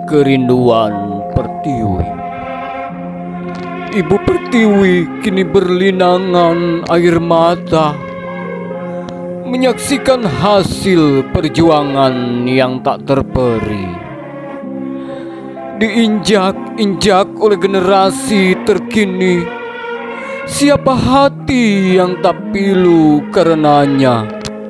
kerinduan Pertiwi. Ibu Pertiwi kini berlinangan air mata menyaksikan hasil perjuangan yang tak terperi, diinjak-injak oleh generasi terkini. Siapa hati yang tak pilu karenanya?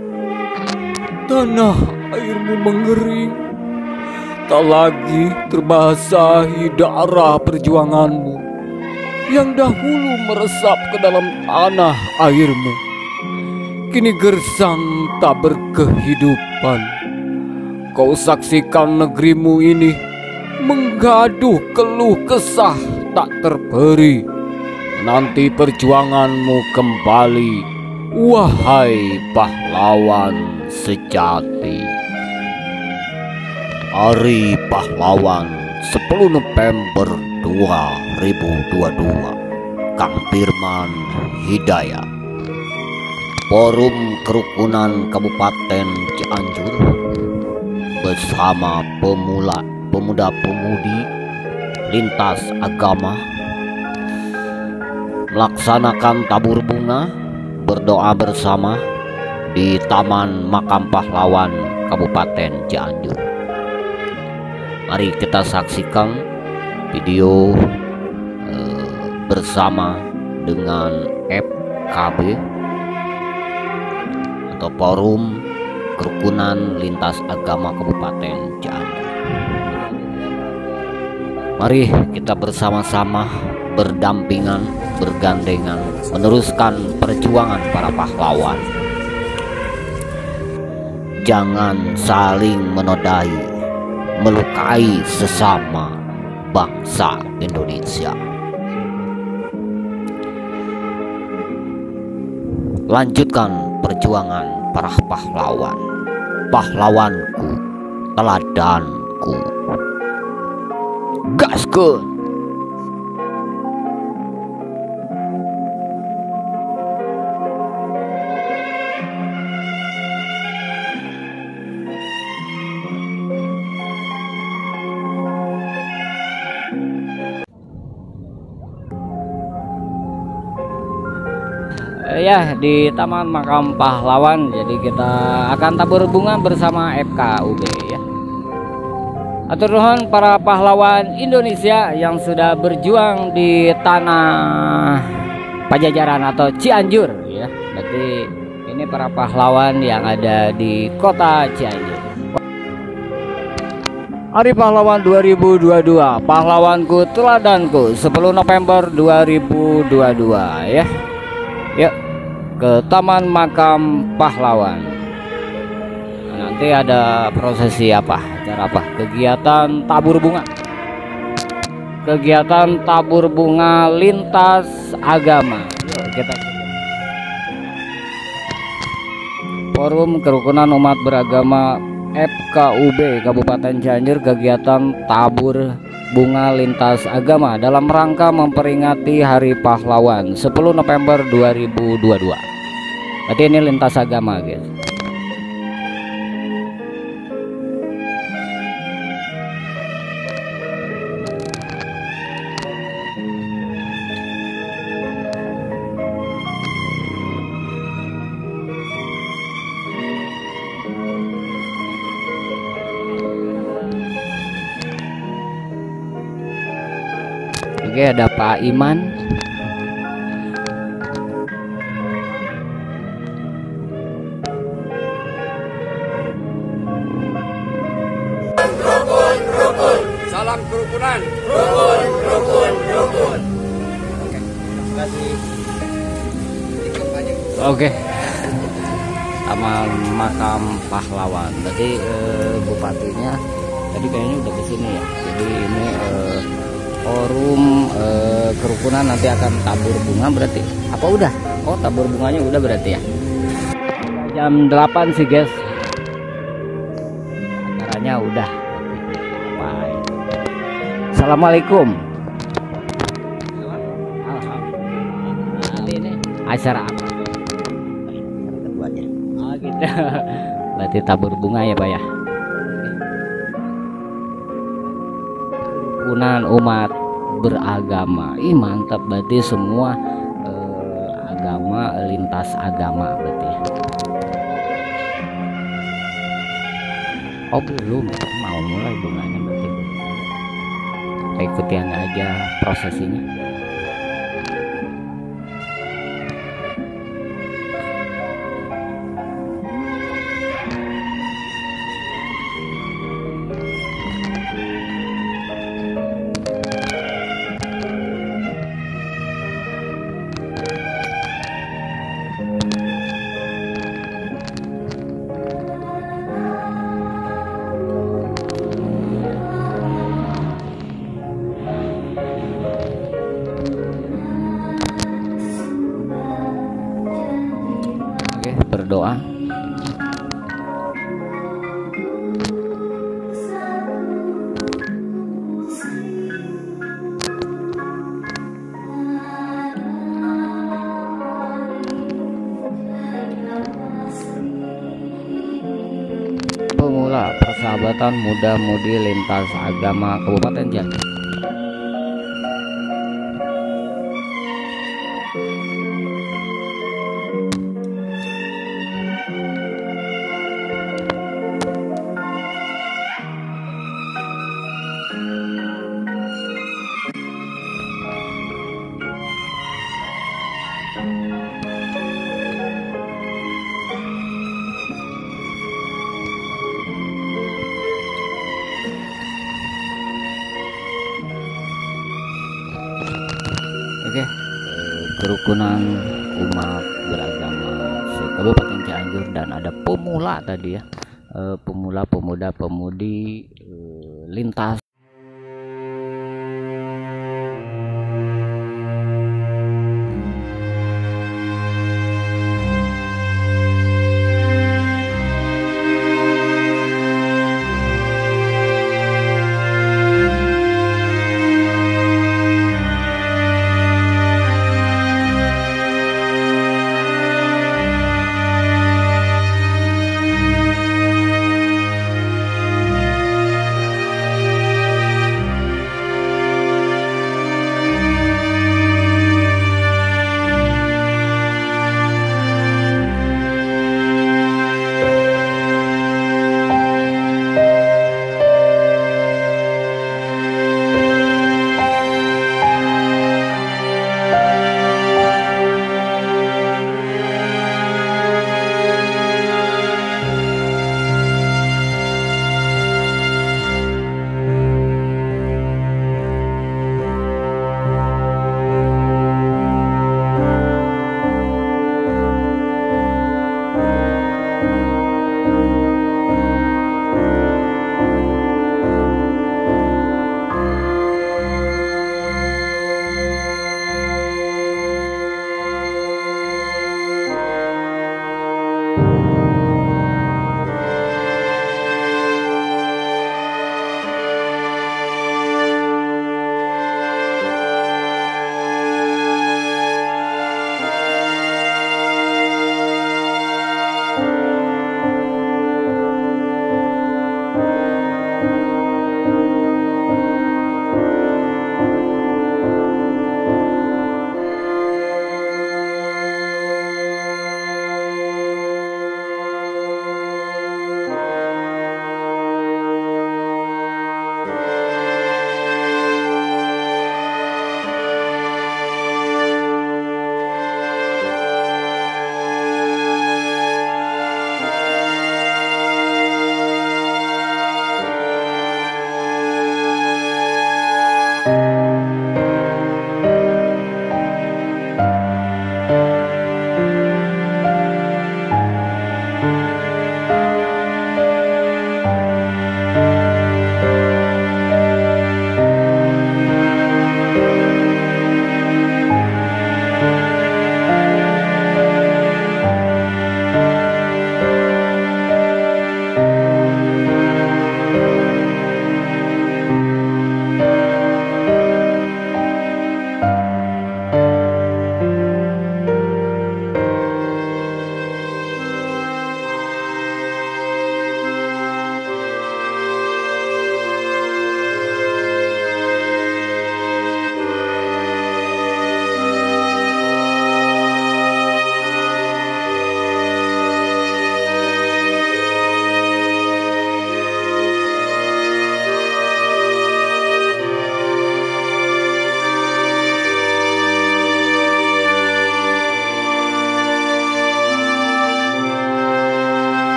Tanah airmu mengering, tak lagi terbasahi darah perjuanganmu yang dahulu meresap ke dalam tanah airmu. Kini gersang tak berkehidupan. Kau saksikan negerimu ini menggaduh keluh kesah tak terperi. Nanti perjuanganmu kembali, wahai pahlawan sejati. Hari Pahlawan 10 November 2022. Kang Firman Hidayat, Forum Kerukunan Kabupaten Cianjur bersama pemuda-pemudi lintas agama melaksanakan tabur bunga berdoa bersama di Taman Makam Pahlawan Kabupaten Cianjur. Mari kita saksikan video bersama dengan FKB atau Forum Kerukunan Lintas Agama Kabupaten Cianjur. Mari kita bersama-sama berdampingan, bergandengan meneruskan perjuangan para pahlawan. Jangan saling menodai, melukai sesama bangsa Indonesia. Lanjutkan perjuangan para pahlawan. Pahlawanku, teladanku. Gaskeun. Ya, di Taman Makam Pahlawan. Jadi kita akan tabur bunga bersama FKUB ya. Atur nuhun para pahlawan Indonesia yang sudah berjuang di tanah Pajajaran atau Cianjur ya. Berarti ini para pahlawan yang ada di kota Cianjur. Hari Pahlawan 2022, pahlawanku teladanku 10 November 2022 ya. Yuk ke Taman Makam Pahlawan. Nanti ada prosesi apa? Acara apa? Kegiatan tabur bunga. Kegiatan tabur bunga lintas agama. Yuk, kita Forum Kerukunan Umat Beragama FKUB Kabupaten Cianjur, kegiatan tabur bunga lintas agama dalam rangka memperingati Hari Pahlawan 10 November 2022. Berarti ini lintas agama guys. Oke, ada Pak Iman. Rukun. Salam kerukunan. Rukun. Oke, terima kasih. Oke. Taman Makam Pahlawan. Berarti bupatinya tadi kayaknya udah kesini ya. Jadi ini Forum Kerukunan nanti akan tabur bunga berarti. Apa udah? Oh, tabur bunganya udah berarti ya. Jam 8 sih guys. Acaranya udah. Bye. Assalamualaikum. Alhamdulillah. Ini acara apa? Keduanya. Oh gitu. Berarti tabur bunga ya Pak ya. kerukunan umat beragama. Ih mantap, berarti semua agama, lintas agama berarti ya. Oh belum, mau mulai bunganya berarti. Kita ikutin aja prosesinya. Berdoa. Pemula persahabatan muda-mudi lintas agama Kabupaten Cianjur. Oke, kerukunan umat beragama Kabupaten Cianjur, dan ada pemula tadi ya, pemula, pemuda, pemudi lintas.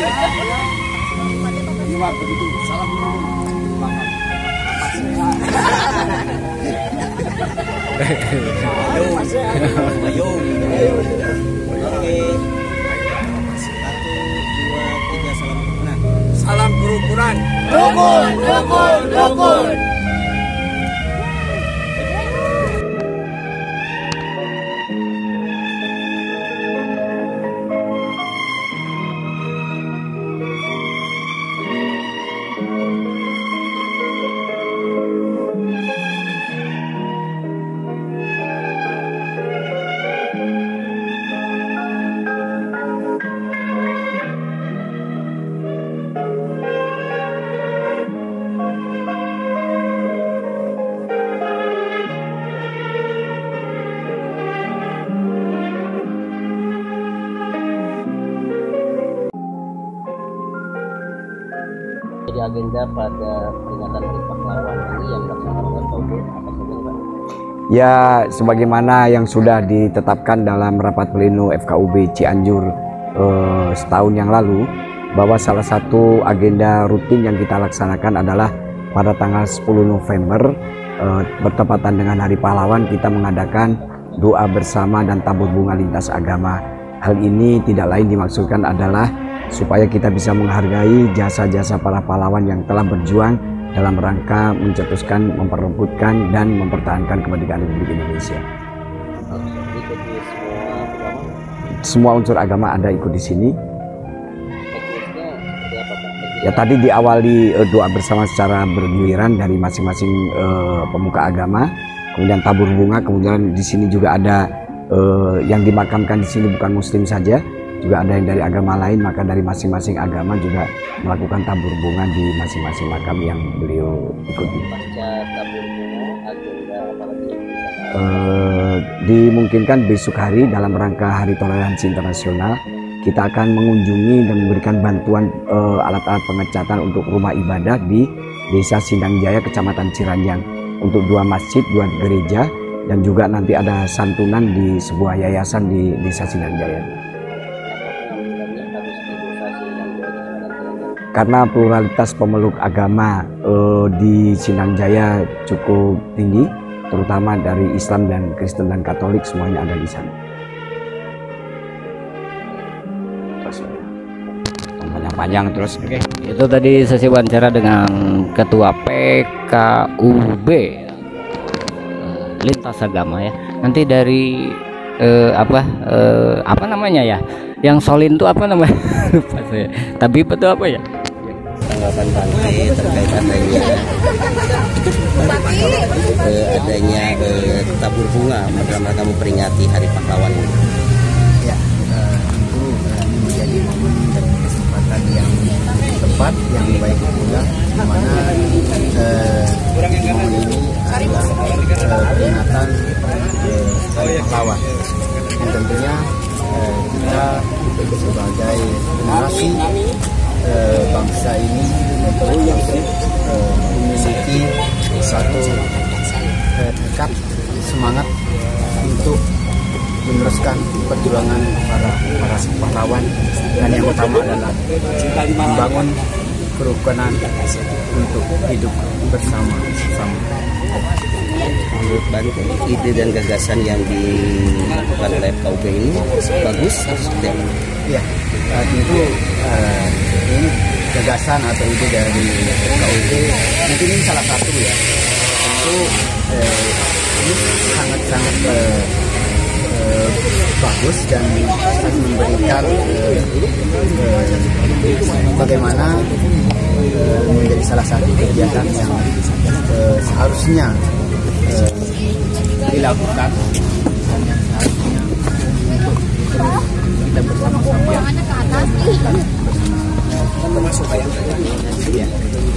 Iya, begitu. Salam dulu. Ayo. Oke. 1, 2, 3, salam kerukunan. Salam kerukunan. Rukun, rukun, rukun. Jadi agenda pada peringatan Hari Pahlawan ini yang dilaksanakan oleh FKUB apa saja, Pak? Ya, sebagaimana yang sudah ditetapkan dalam rapat pleno FKUB Cianjur setahun yang lalu, bahwa salah satu agenda rutin yang kita laksanakan adalah pada tanggal 10 November bertepatan dengan Hari Pahlawan, kita mengadakan doa bersama dan tabur bunga lintas agama. Hal ini tidak lain dimaksudkan adalah supaya kita bisa menghargai jasa-jasa para pahlawan yang telah berjuang dalam rangka mencetuskan, memperebutkan, dan mempertahankan kemerdekaan Republik Indonesia. Ikuti semua agama? Semua unsur agama ada ikut di sini. Teknisnya seperti apa, Pak? Ya, tadi diawali doa bersama secara bergiliran dari masing-masing pemuka agama, kemudian tabur bunga, kemudian di sini juga ada yang dimakamkan di sini bukan Muslim saja, juga ada yang dari agama lain, maka dari masing-masing agama juga melakukan tabur bunga di masing-masing makam yang beliau ikuti. Pasca tabur bunga, agenda apalagi yang bisa Dimungkinkan besok hari dalam rangka Hari Toleransi Internasional kita akan mengunjungi dan memberikan bantuan alat-alat pengecatan untuk rumah ibadah di Desa Sindang Jaya, Kecamatan Ciranjang, untuk 2 masjid, 2 gereja, dan juga nanti ada santunan di sebuah yayasan di Desa Sindang Jaya. Karena pluralitas pemeluk agama di Sindang Jaya cukup tinggi, terutama dari Islam dan Kristen dan Katolik, semuanya ada di sana. Panjang terus. Oke, itu tadi sesi wawancara dengan Ketua PKUB lintas agama ya. Nanti dari apa namanya ya? Yang Solin itu apa namanya? Lupa saya. Tapi itu apa ya? tanggapan Bante terkait adanya tabur bunga dalam rangka memperingati Hari Pahlawan ini. Ya, tentu ini menjadi momen dan kesempatan yang tepat, yang baik pula, di mana momen ini adalah peringatan Hari Pahlawan. Dan tentunya kita sebagai generasi bangsa ini memiliki satu tekad semangat untuk meneruskan perjuangan para pahlawan, dan yang utama adalah membangun kerukunan untuk hidup bersama-sama. Menurut Bante, ide dan gagasan yang dilakukan oleh FKUB ini bagus atau seperti apa? Ya, tentu ini gagasan atau ide dari FKUB mungkin ini salah satu ya. Tentu ini sangat-sangat bagus dan memberikan bagaimana menjadi salah satu kegiatan yang seharusnya dilakukan dan yang seharusnya untuk kita bersama-sama termasuk yang ya.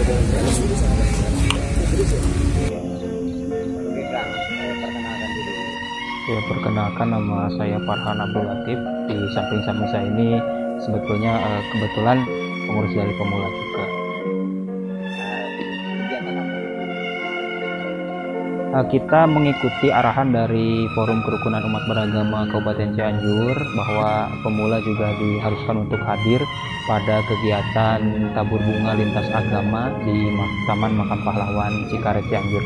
Ya, perkenalkan, nama saya Farhan Abdul Latif. Di samping-samping saya ini sebetulnya kebetulan pengurus dari pemula juga. kita mengikuti arahan dari Forum Kerukunan Umat Beragama Kabupaten Cianjur bahwa pemula juga diharuskan untuk hadir pada kegiatan tabur bunga lintas agama di Taman Makam Pahlawan Cikaret Cianjur.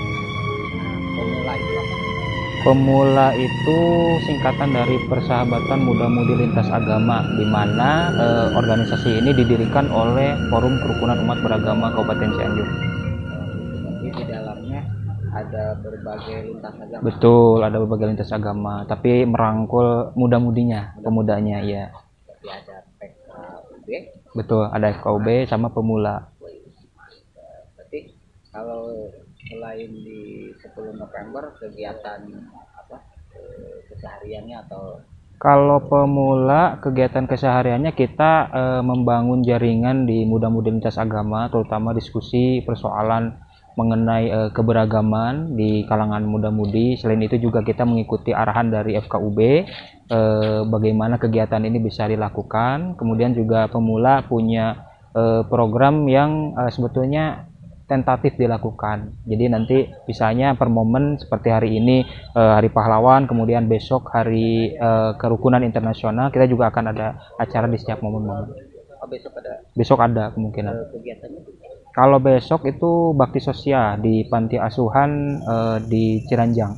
Pemula itu singkatan dari Persahabatan Muda-Mudi Lintas Agama, di mana organisasi ini didirikan oleh Forum Kerukunan Umat Beragama Kabupaten Cianjur. Jadi di dalamnya ada berbagai lintas agama. Betul, ada berbagai lintas agama, tapi merangkul muda-mudinya, pemudanya ya. Jadi ada PKUB. Betul, ada FKUB sama pemula. Berarti kalau selain di 10 November kegiatan apa kesehariannya atau Kalau pemula kegiatan kesehariannya kita membangun jaringan di muda-mudi lintas agama, terutama diskusi persoalan mengenai keberagaman di kalangan muda-mudi. Selain itu juga kita mengikuti arahan dari FKUB bagaimana kegiatan ini bisa dilakukan. Kemudian juga pemula punya program yang sebetulnya tentatif dilakukan. Jadi nanti misalnya per momen seperti hari ini Hari Pahlawan, kemudian besok Hari Kerukunan Internasional, kita juga akan ada acara di setiap momen-momen. Besok ada kemungkinan. kegiatannya? Kalau besok itu bakti sosial di panti asuhan di Ciranjang.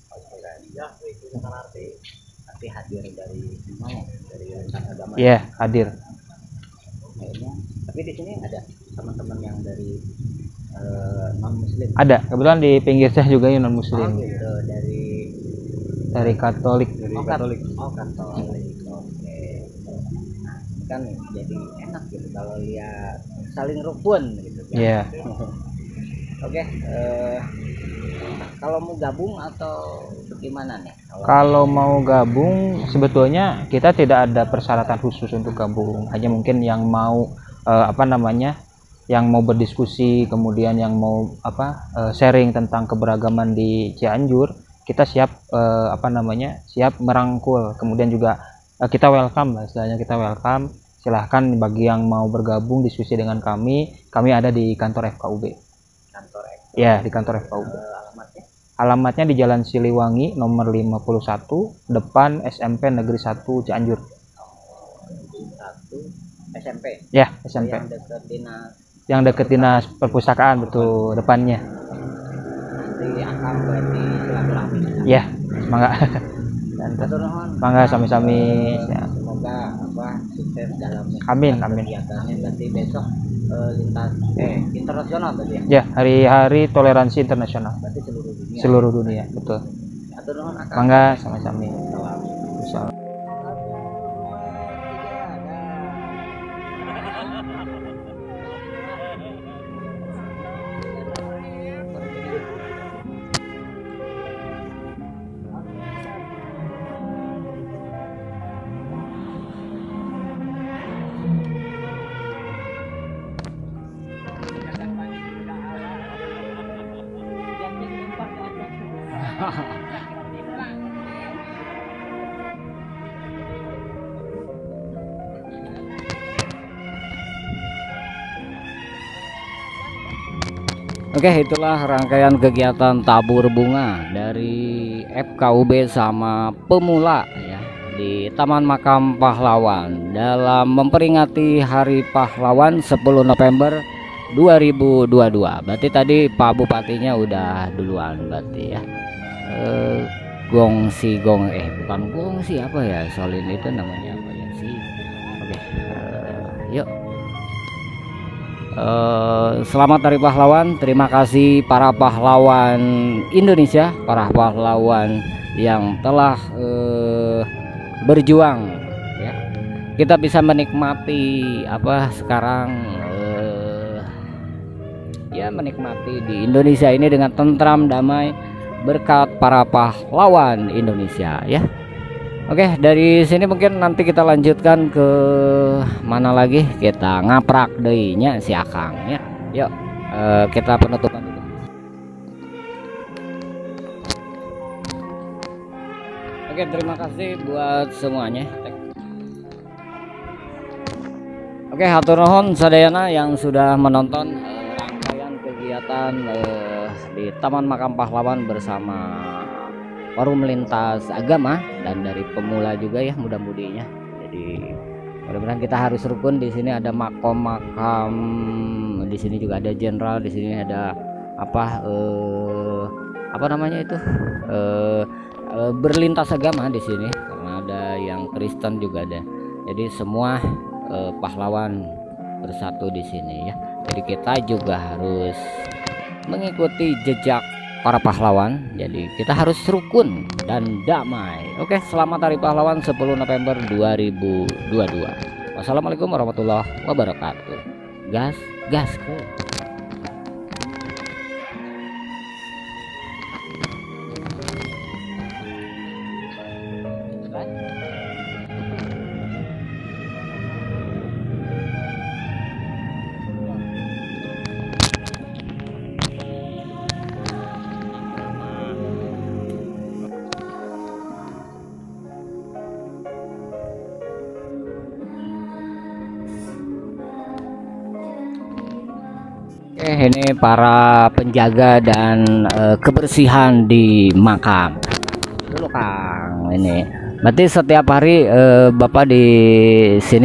Nanti hadir dari mana? Dari lintas agama. Iya, hadir. Kayaknya. Tapi di sini ada teman-teman yang dari non muslim. Ada, kebetulan di pinggir saya juga yang non muslim. Gitu, Dari Katolik. Katolik. Oke. Nah, kan jadi enak gitu kalau lihat saling rukun gitu. Iya. Oke. Kalau mau gabung atau gimana nih? Kalau mau gabung, sebetulnya kita tidak ada persyaratan khusus untuk gabung. Hanya mungkin yang mau yang mau berdiskusi, kemudian yang mau sharing tentang keberagaman di Cianjur, kita siap siap merangkul. Kemudian juga kita welcome lah, istilahnya kita welcome. Silahkan bagi yang mau bergabung diskusi dengan kami ada di kantor FKUB. Kantor FKUB. Ya, di kantor FKUB. Alamatnya? Alamatnya di Jalan Siliwangi nomor 51 depan SMP Negeri 1 Cianjur. 1 SMP. Ya, SMP. Yang dekat dinas perpustakaan, betul, depannya. Nanti akan berarti silaturahmi. Ya, semoga. Semoga sami-sami. Semoga sukses dalam Amin. kegiatannya. Berarti besok lintas internasional tadi ya. Ya, hari-hari toleransi internasional. Berarti seluruh dunia. Seluruh dunia, betul. Atur nuhun akang. Mangga sami-sami. Insyaallah. Oke, itulah rangkaian kegiatan tabur bunga dari FKUB sama pemula ya di Taman Makam Pahlawan dalam memperingati Hari Pahlawan 10 November 2022. Berarti tadi Pak Bupatinya udah duluan berarti ya. Bukan gongsi apa ya, solin itu namanya apa ya sih. Oke, yuk. Selamat Hari Pahlawan. Terima kasih para pahlawan Indonesia, para pahlawan yang telah berjuang ya. Kita bisa menikmati sekarang menikmati di Indonesia ini dengan tentram, damai berkat para pahlawan Indonesia ya. Oke, dari sini mungkin nanti kita lanjutkan ke mana lagi, kita ngaprak deinya si Akang ya. Yuk, kita penutupan dulu. Oke, terima kasih buat semuanya. Oke, hatur nuhun sadayana yang sudah menonton rangkaian kegiatan di Taman Makam Pahlawan bersama Forum Lintas Agama dan dari pemula juga ya mudah-mudinya. Jadi mudah-mudahan kita harus rukun. Di sini ada makam-makam, di sini juga ada jenderal, di sini ada apa namanya itu berlintas agama di sini karena ada yang Kristen juga ada. Jadi semua pahlawan bersatu di sini ya. Jadi kita juga harus mengikuti jejak para pahlawan. Jadi kita harus rukun dan damai. Oke, selamat Hari Pahlawan 10 November 2022. Wassalamualaikum warahmatullahi wabarakatuh. Gas ke. Ini para penjaga dan kebersihan di makam dulu Kang. Ini berarti setiap hari Bapak di sini?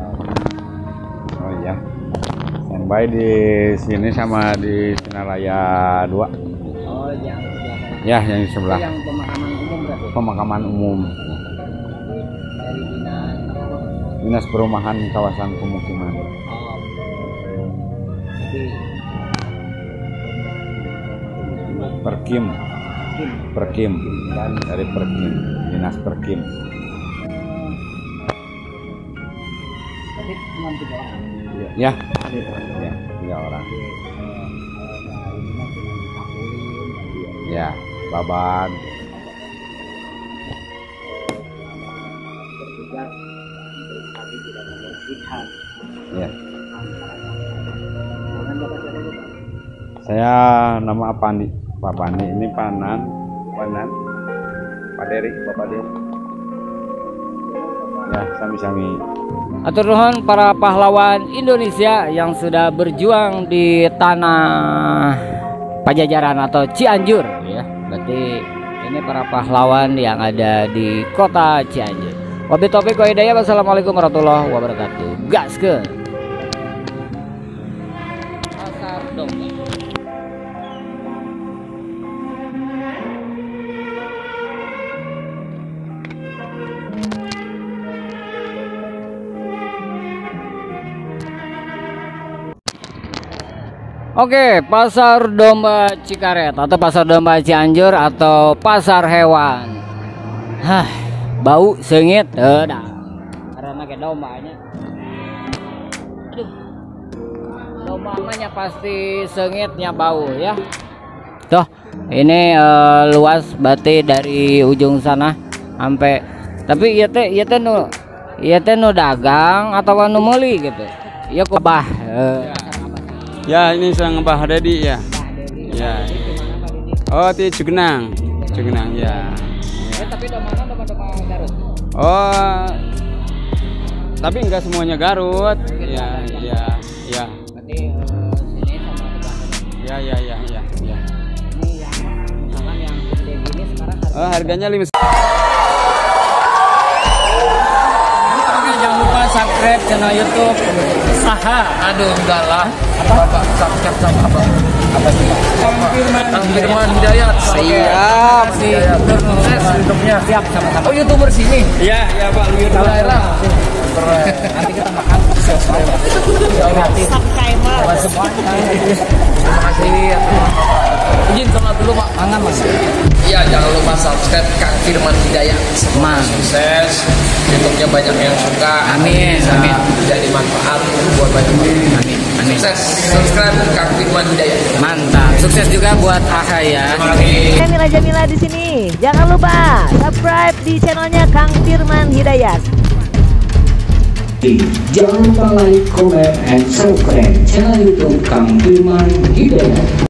Oh iya, standby di sini sama di Sinaraya 2. Oh yang ya, yang di sebelah. Yang pemakaman umum berarti? Pemakaman umum Dari Dinas Perumahan Kawasan Pemukiman. Perkim dan dari Perkim, Dinas Perkim. Ya, 3 orang. Ya, babat. Ya. Saya nama Pandi, Pak Pandi. Ini Panan, Pak Derik, Bapak Derik. Ya, sami-sami. Atur nuhun para pahlawan Indonesia yang sudah berjuang di tanah Pajajaran atau Cianjur ya. Berarti ini para pahlawan yang ada di kota Cianjur. Wabillahi taufiq wal hidayah. Wassalamualaikum warahmatullahi wabarakatuh. Gaskeun. Pasar Domba. Oke, Pasar Domba Cikaret atau Pasar Domba Cianjur atau pasar hewan. Bau sengit, dah. Karena kayak dombanya. Aduh, dombanya pasti sengitnya bau ya. Tuh, ini luas berarti dari ujung sana sampai. Tapi ieu teh nu dagang atau nu meuli gitu. Ieu kubah. Ya, ini sang Mbah Dedi ya. Ya. Oh, di Cugenang ya. Tapi domba Garut. Oh, tapi enggak semuanya Garut. Ya. Berarti sini sama sebelah. Ya. Ini yang misalkan yang gede gini sekarang Harganya 5. Jangan lupa subscribe channel YouTube. Aduh, enggak lah. Bapak subscribe sama apa? Apa sih? Kang Firman Hidayat. Siap. Sukses YouTube-nya. Siap sama-sama. Oh, YouTuber sini. Iya, Pak, YouTuber. Nanti kita makan. Subscriber. Terima kasih. Izin sholat dulu Pak. Mangan Mas. Iya, jangan lupa subscribe Kang Firman Hidayat. Sukses. YouTube-nya banyak yang suka. Amin. Amin. Jadi manfaat buat banyak orang. Amin. Sukses. Subscribe Kang Firman Hidayat. Mantap. Sukses juga buat Aha ya. Mila Jamila di sini. Jangan lupa subscribe di channelnya Kang Firman Hidayat. Jangan lupa like, comment, and subscribe channel YouTube Kang Firman Hidayat.